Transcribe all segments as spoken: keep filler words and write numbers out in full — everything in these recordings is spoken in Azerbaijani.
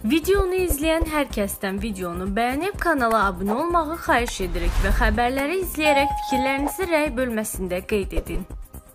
Videonu izleyen hər kəsdən videonu bəyənib kanala abunə olmağı xahiş edirik və xəbərləri izləyərək fikirlərinizi rəy bölməsində qeyd edin.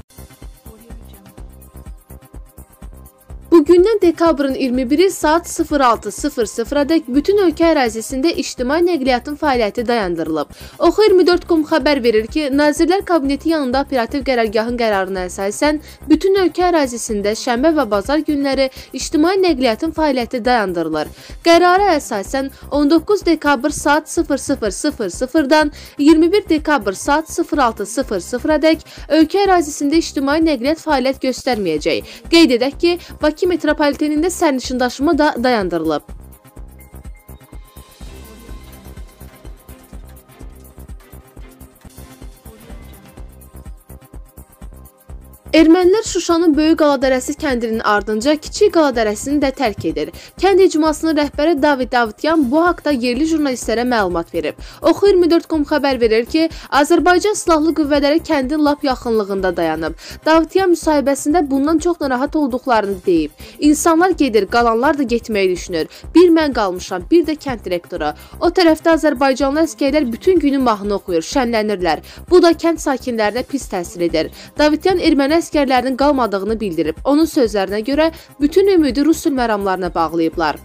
Bugündən dekabrın iyirmi biri saat sıfır altı sıfır sıfıradək bütün ölkə ərazisində ictimai nəqliyyatın fəaliyyəti dayandırılıb. Oxu iyirmi dörd nöqta com xəbər verir ki, Nazirlər Kabineti yanında operativ qərargahın qərarına əsasən bütün ölkə ərazisində şənbə və bazar günləri ictimai nəqliyyatın fəaliyyəti dayandırılır. Qərara əsasən on doqquz dekabr saat sıfır sıfır sıfır sıfırdan iyirmi bir dekabr saat sıfır altı sıfır sıfıradək ölkə ərazisində ictimai nəqliyyat fəaliyyət göstərməyəcək. Qeyd edək ki, Bakı metropolitenində sərnişin daşıma da dayandırılıb. Ermənilər Şuşanın Böyük Qaladərəsi kəndinin ardınca Kiçik Qaladərəsini də tərk edir. Kənd icmasının rəhbəri David Davutyan bu haqda yerli jurnalistlərə məlumat verib. Oxu iyirmi dörd nöqta com xəbər verir ki, Azərbaycan Silahlı Qüvvələri kəndin lap yaxınlığında dayanıb. Davutyan müsahibəsində bundan çox narahat olduqlarını deyib. İnsanlar gedir, qalanlar da getməyi düşünür. Bir mən qalmışam, bir də kənd direktoru. O tərəfdə Azərbaycanlı əsgərlər bütün günü mahnı oxuyur, şənlənirlər. Bu da kənd sakinlərinə pis təsir edir. Davutyan erməni əsgərlərinin qalmadığını bildirib. Onun sözlərinə görə bütün ümidi Rus sülhməramlarına bağlayıblar.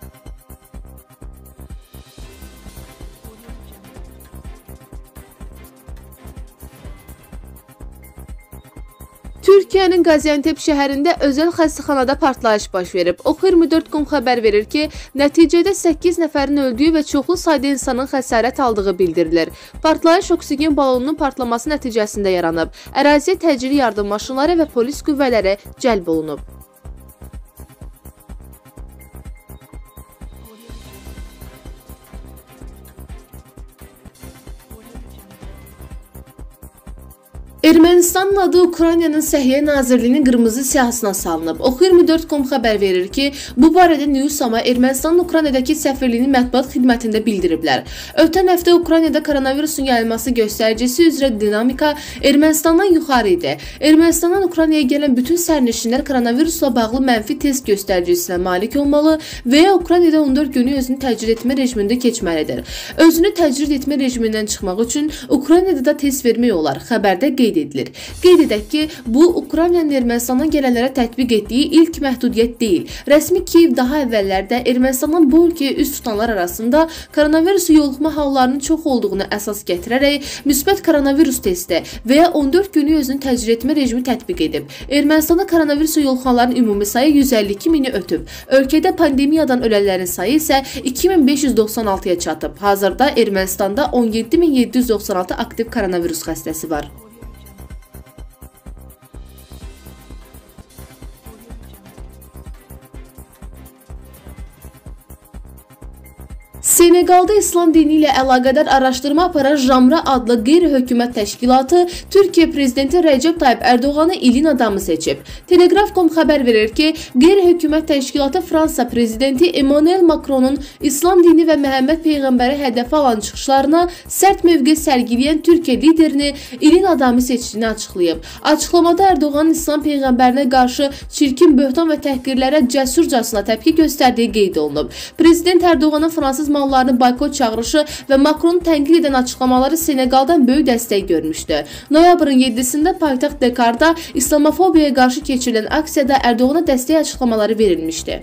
Türkiyənin Qaziantep şəhərində özəl xəstəxanada partlayış baş verib. Oxu iyirmi dörd nöqta com xəbər verir ki, nəticədə səkkiz nəfərin öldüyü və çoxlu sayda insanın xəsarət aldığı bildirilir. Partlayış oksigen balonunun partlaması nəticəsində yaranıb. Əraziyə təcili yardım maşınları və polis qüvvələri cəlb olunub. Ermənistanın adı Ukraynanın Səhiyyə Nazirliyinin qırmızı siyahısına salınıb. Oxu iyirmi dörd nöqta com xəbər verir ki, bu barədə Newsama Ermənistanın Ukraynadakı səfirliyinin mətbuat xidmətində bildiriblər. Ötən həftə Ukraynada koronavirusun yayılması göstəricisi üzrə dinamika Ermənistandan yuxarı idi. Ermənistandan Ukraynaya gələn bütün sərnişinlər koronavirusla bağlı mənfi test göstəricisine malik olmalı və ya Ukraynada on dörd günü özünü təcrid etmə rejimində keçməlidir. Özünü təcrid etmə rejimindən çıxmaq üçün Ukraynada da test vermək olar. Xəbərdə qeyd edilir. Qeyd edək ki, bu Ukraynanın Ermənistandan gələnlərə tətbiq etdiyi ilk məhdudiyyət deyil. Rəsmi Kiyev daha əvvəllərdə Ermənistandan bu ölkəyə üz tutanlar arasında koronavirusu yoluxma hallarının çox olduğunu əsas gətirərək müsbət koronavirus testi və ya on dörd günü özünü təcrid etmə rejimi tətbiq edib. Ermənistanda koronavirusu yoluxanların ümumi sayı yüz əlli iki mini ötüb. Ölkədə pandemiyadan ölənlərin sayı isə iki min beş yüz doxsan altıya çatıb. Hazırda Ermənistanda on yeddi min yeddi yüz doxsan altı aktiv koronavirus xəstəsi var. Senegalda İslam dini ilə əlaqədar araşdırma aparan Jamra adlı qeyri-hökumət təşkilatı Türkiyə prezidenti Rəcəb Tayyip Ərdoğanı ilin adamı seçib. Telegraf nöqta com xəbər verir ki, qeyri-hökumət təşkilatı Fransa prezidenti Emmanuel Macronun İslam dini və Məhəmməd Peyğəmbəri hədəfə alan çıxışlarına sərt mövqe sərgiləyən Türkiyə liderini ilin adamı seçdiyini açıqlayıb. Açıqlamada Ərdoğanın İslam Peyğəmbərinə qarşı çirkin böhtan və təhqirlərə cəsurcasına təpki göstərdiyi qeyd olunub. Prezident Ərdoğanın fransız mallarını boykot çağırışı və Macronun tənqid edən açıqlamaları Senegaldan böyük dəstək görmüşdü. Noyabrın yeddisində paytaxt Dakarda İslamofobiyaya qarşı keçirilən aksiyada Ərdoğana dəstək açıqlamaları verilmişdi.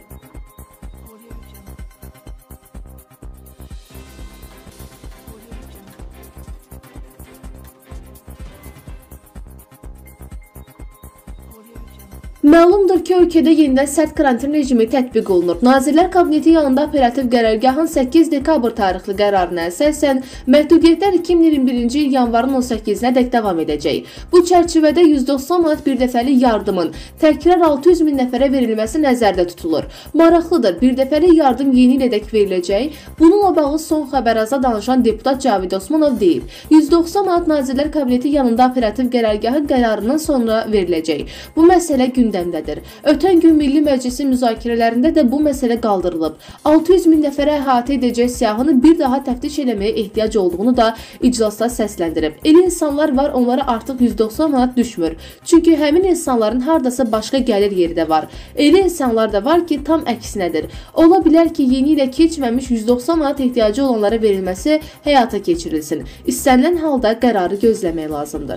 Məlumdur ki, ölkədə yenidən sərt karantin rejimi tətbiq olunur. Nazirlər Kabineti yanında operativ qərargahın səkkiz dekabr tarixli qərarına əsasən məhdudiyyətlər iki min iyirmi birinci il yanvarın on səkkizinədək davam edəcək. Bu çərçivədə yüz doxsan manat birdəfəli yardımın təkrar altı yüz min nəfərə verilməsi nəzərdə tutulur. Maraqlıdır, birdəfəli yardım yeni ilədək veriləcək. Bununla bağlı son xəbəraza danışan deputat Cavid Osmanov deyib. yüz doxsan manat Nazirlər Kabineti yanında operativ qərargahın qərarından sonra veriləcək. Bu məsələ gündəmdədir. gündəmdədir. Ötən gün Milli Məclisin müzakirələrində də bu məsələ qaldırılıb. altı yüz min nəfərə əhatə edəcək siyahını bir daha təftiş eləməyə ehtiyac olduğunu da iclasda səsləndirib. Elə insanlar var, onlara artıq yüz doxsan manat düşmür. Çünki həmin insanların hardasa başqa gəlir yeri də var. Elə insanlar da var ki, tam əksinədir. Ola bilər ki, yeni ilə keçməmiş yüz doxsan manat ehtiyacı olanlara verilməsi həyata keçirilsin. İstənilən halda qərarı gözləmək lazımdır.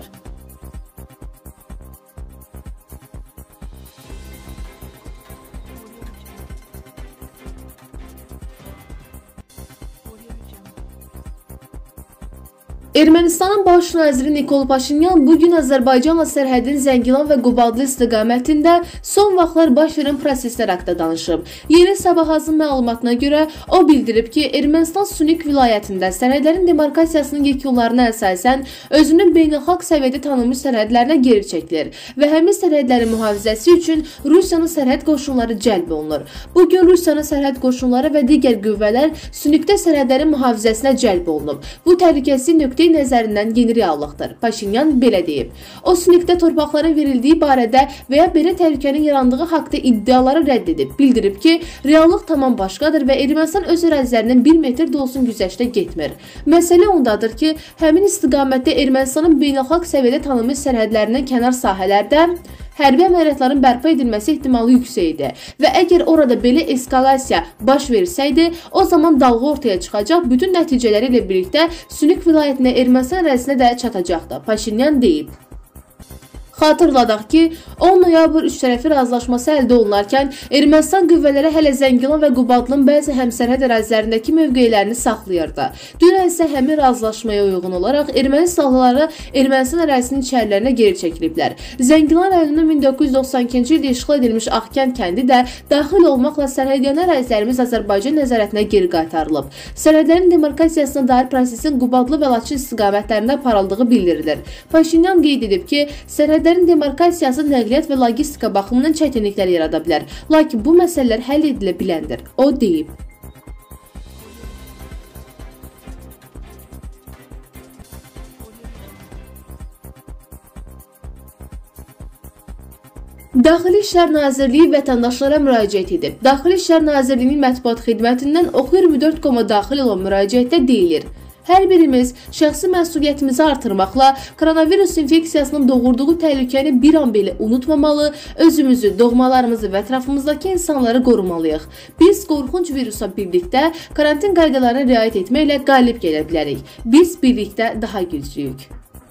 Ermənistanın baş naziri Nikol Paşinyan bugün Azərbaycanla sərhədin Zəngilan və Qubadlı istiqamətində son vaxtlar baş verən proseslər haqqında danışıb. Yeni Sabahazın məlumatına görə o bildirib ki, Ermənistan Sunik vilayətində sərhədlərin demarkasiyasının yekunlarına əsasən özünün beynəlxalq səviyyədə tanınmış sərhədlərinə geri çəkilir və həmin sərhədlərin mühafizəsi üçün Rusiyanın sərhəd qoşunları cəlb olunur. Bugün Rusiyanın sərhəd qoşunları və digər qüvvələr Sunikdə sərhədlərin mühafizəsinə cəlb olunub. Bu təhlükəsizlik nöqtə nəzərindən yeni reallıqdır. Paşinyan belə deyib. O, Sunikdə torpaqların verildiyi barədə və ya belə təhlükənin yarandığı haqda iddiaları rədd edib. Bildirib ki, reallıq tamam başqadır və Ermənistan öz ərazilərindən bir metr də olsun güzəştə getmir. Məsələ ondadır ki, həmin istiqamətdə Ermənistanın beynəlxalq səviyyədə tanınmış sərhədlərindən kənar sahələrdə hərbi əməliyyatların bərpa edilməsi ehtimalı yüksəkdir və əgər orada belə eskalasiya baş versəydi, o zaman dalğa ortaya çıxacaq, bütün nəticələri ilə birlikdə Sunik vilayətinə Ermənistan ərazisinə də çatacaqdır, Paşinyan deyib. Xatırladaq ki, on noyabr üç tərəfi razılaşması əldə olunarkən Ermənistan qüvvələri hələ Zəngilan və Qubadlının bəzi həmsərhəd ərazilərindəki mövqelərini saxlayırdı. Dünən isə həmin razılaşmaya uyğun olaraq erməni silahlıları Ermənistan ərazisinin içərilərinə geri çəkiliblər. Zəngilan rayonunun min doqquz yüz doxsan ikinci ildə işğal edilmiş Ağkənd kəndi də daxil olmaqla sərhədyanı ərazilərimiz Azərbaycan nəzarətinə geri qaytarılıb. Sərhədlərin demarkasiyasına dair prosesin Qubadlı və Laçın istiqamətlərində aparıldığı bildirilir. Paşinyan qeyd edib ki, sərhəd Sərhədlərin demarkasiyası nəqliyyat və logistika baxımından çətinliklər yarada bilər. Lakin bu məsələlər həll edilə biləndir. O deyib. Daxili İşlər Nazirliyi vətəndaşlara müraciət edib. Daxili İşlər Nazirliyinin mətbuat xidmətindən Oxu iyirmi dörd koma daxil olan müraciətdə deyilir. Hər birimiz şəxsi məsuliyyətimizi artırmaqla koronavirus infeksiyasının doğurduğu təhlükəni bir an belə unutmamalı, özümüzü, doğmalarımızı və ətrafımızdakı insanları qorumalıyıq. Biz qorxunc virusa birlikdə karantin qaydalarına riayət etməklə qalib gələ bilərik. Biz birlikdə daha güclüyük.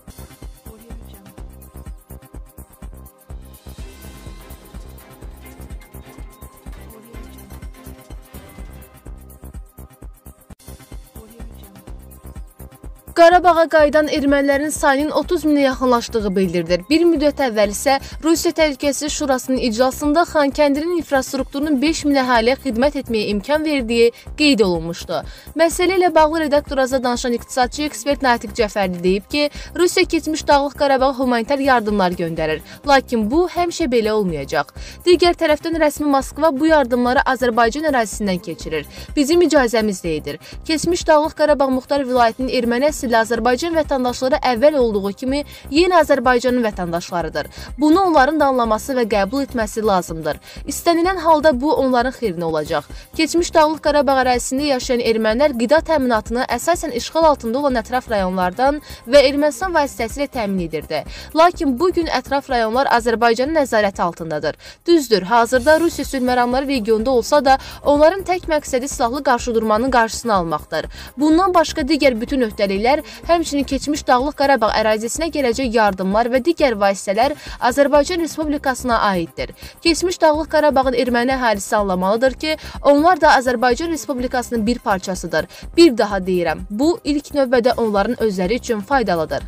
Qarabağa qayıdan ermənilərin sayının otuz minə yaxınlaşdığı bildirilir. Bir müddət əvvəl isə Rusiya Təhlükəsizlik Şurasının iclasında Xankəndinin infrastrukturunun beş min əhaliyə xidmət etməyə imkan verdiyi qeyd olunmuşdu. Məsələ ilə bağlı redaktor azad danışan iqtisadçı ekspert Natiq Cəfərli deyib ki, Rusiya keçmiş Dağlıq Qarabağa humanitar yardımlar göndərir. Lakin bu həmişə belə olmayacaq. Digər tərəfdən rəsmi Moskva bu yardımları Azərbaycan ərazisindən keçirir. Bizim icazəmiz deyilir. Keçmiş Dağlıq Qarabağ Muxtar Vilayətinin erməni Azərbaycan vətəndaşları əvvəl olduğu kimi yeni Azərbaycanın vətəndaşlarıdır. Bunu onların da anlaması və qəbul etməsi lazımdır. İstənilən halda bu onların xeyrinə olacaq. Keçmiş Dağlıq Qarabağ ərazisində yaşayan ermənilər qida təminatını əsasən işğal altında olan ətraf rayonlardan və Ermənistan vasitəsilə təmin edirdi. Lakin bugün ətraf rayonlar Azərbaycanın nəzarəti altındadır. Düzdür, hazırda Rusiya sülhməramları regionda olsa da onların tək məqsədi silahlı qarşıdurmanın qarşısını almaqdır. Bundan başqa digər bütün öhdəliklər, həmçinin keçmiş Dağlıq Qarabağ ərazisinə gələcək yardımlar və digər vasitələr Azərbaycan Respublikasına aiddir. Keçmiş Dağlıq Qarabağın erməni əhalisi anlamalıdır ki, onlar da Azərbaycan Respublikasının bir parçasıdır. Bir daha deyirəm, bu ilk növbədə onların özləri üçün faydalıdır.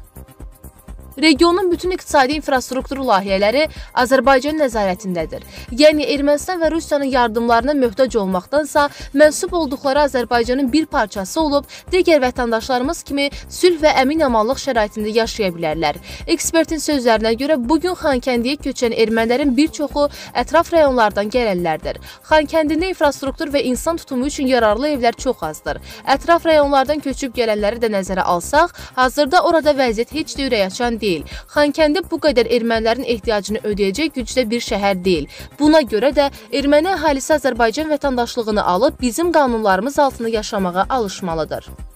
Regionun bütün iqtisadi infrastrukturu layihələri Azərbaycan nəzarətindədir. Yəni, Ermənistan və Rusiyanın yardımlarına möhtac olmaqdansa, mənsub olduqları Azərbaycanın bir parçası olub, digər vətəndaşlarımız kimi sülh və əmin-amanlıq şəraitində yaşaya bilərlər. Ekspertin sözlərinə görə, bugün Xankəndiyə köçən ermənilərin bir çoxu ətraf rayonlardan gələnlərdir. Xankəndində infrastruktur və insan tutumu üçün yararlı evlər çox azdır. Ətraf rayonlardan köçüb gələnləri də nəzərə alsaq, hazırda orada vəziyyət heç də ürək açan deyil. deyil. Xankəndi bu qədər ermənilərin ehtiyacını ödəyəcək gücdə bir şəhər deyil. Buna görə də erməni əhalisi Azərbaycan vətəndaşlığını alıb bizim qanunlarımız altında yaşamağa alışmalıdır.